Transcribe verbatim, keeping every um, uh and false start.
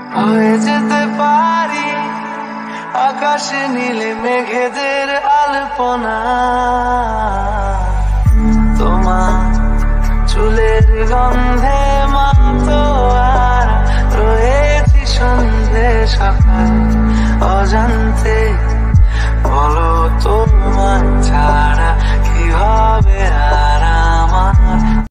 হয়ে যেতে পারি আকাশে নীলে মেঘেদের আলপনা। তোমার চুলের গন্ধে মাতো আর রয়েছি সন্ধে সকাল অজান্তে। বলো তোমার ছাড়া কিভাবে